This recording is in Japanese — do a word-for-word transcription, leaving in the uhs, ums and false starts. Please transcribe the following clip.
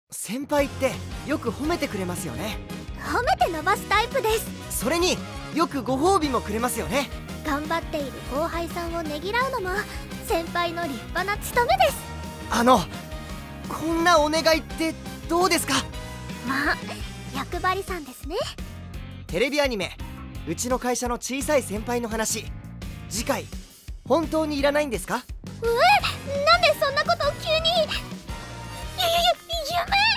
先輩ってよく褒めてくれますよね。 褒めて伸ばすタイプです。 それによくご褒美もくれますよね。 頑張っている後輩さんをねぎらうのも先輩の立派な務めです。 あのこんなお願いってどうですか？ まあ役張りさんですね。 テレビアニメ「うちの会社の小さい先輩の話」、次回本当にいらないんですか？ え、なんでそんなことを急に。ゆゆゆ夢